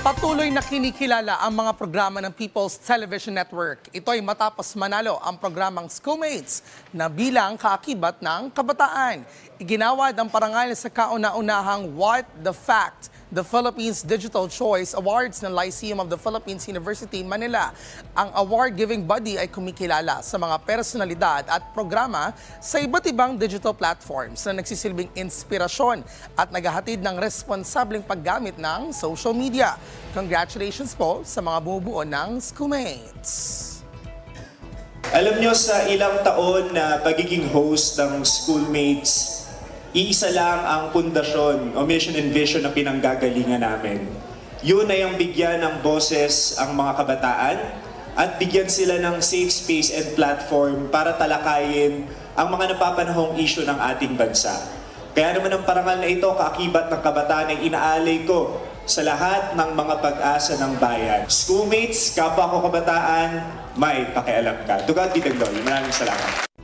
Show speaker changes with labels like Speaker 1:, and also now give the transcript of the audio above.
Speaker 1: Patuloy na kinikilala ang mga programa ng People's Television Network. Ito ay matapos manalo ang programang Schoolmates na bilang kaakibat ng kabataan. Iginawad ang parangal sa kauna-unahang What the Fact, the Philippines Digital Choice Awards ng Lyceum of the Philippines University, Manila. Ang award-giving body ay kumikilala sa mga personalidad at programa sa iba't ibang digital platforms na nagsisilbing inspirasyon at naghahatid ng responsableng paggamit ng social media. Congratulations po sa mga bumubuo ng Schoolmates.
Speaker 2: Alam nyo, sa ilang taon na pagiging host ng Schoolmates, iisa lang ang pundasyon o mission and vision na pinanggagalingan namin. Yun ay ang bigyan ng boses ang mga kabataan at bigyan sila ng safe space and platform para talakayin ang mga napapanahong issue ng ating bansa. Kaya naman ang parangal na ito, kaakibat ng kabataan, ay inaalay ko sa lahat ng mga pag-asa ng bayan. Schoolmates, kapwa ko kabataan, may pakialam ka. To God be the glory. Maraming salamat.